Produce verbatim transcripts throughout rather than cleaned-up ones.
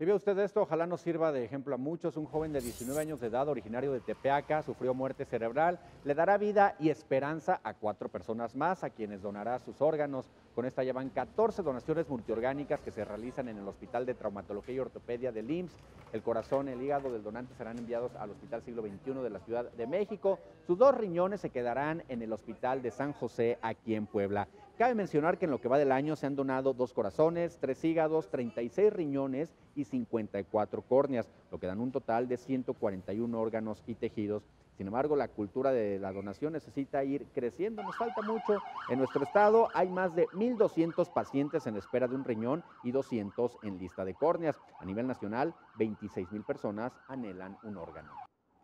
Si ve usted esto, ojalá nos sirva de ejemplo a muchos. Un joven de diecinueve años de edad, originario de Tepeaca, sufrió muerte cerebral. Le dará vida y esperanza a cuatro personas más, a quienes donará sus órganos. Con esta llevan catorce donaciones multiorgánicas que se realizan en el Hospital de Traumatología y Ortopedia del I M S S. El corazón y el hígado del donante serán enviados al Hospital Siglo veintiuno de la Ciudad de México. Sus dos riñones se quedarán en el Hospital de San José, aquí en Puebla. Cabe mencionar que en lo que va del año se han donado dos corazones, tres hígados, treinta y seis riñones y cincuenta y cuatro córneas, lo que dan un total de ciento cuarenta y uno órganos y tejidos. Sin embargo, la cultura de la donación necesita ir creciendo, nos falta mucho. En nuestro estado hay más de mil doscientos pacientes en espera de un riñón y doscientos en lista de córneas. A nivel nacional, veintiséis mil personas anhelan un órgano.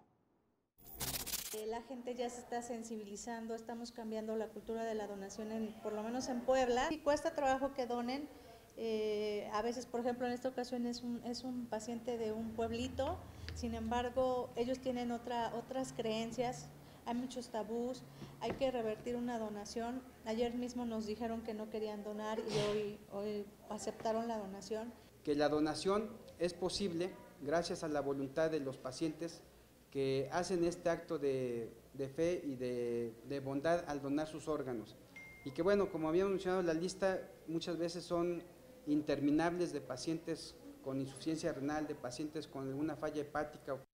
La gente ya se está sensibilizando, estamos cambiando la cultura de la donación, en, por lo menos en Puebla. Y cuesta trabajo que donen, eh, a veces, por ejemplo, en esta ocasión es un, es un paciente de un pueblito, sin embargo, ellos tienen otra, otras creencias, hay muchos tabús, hay que revertir una donación. Ayer mismo nos dijeron que no querían donar y hoy, hoy aceptaron la donación. Que la donación es posible gracias a la voluntad de los pacientes que hacen este acto de, de fe y de, de bondad al donar sus órganos. Y que bueno, como habíamos mencionado, la lista muchas veces son interminables de pacientes con insuficiencia renal, de pacientes con alguna falla hepática o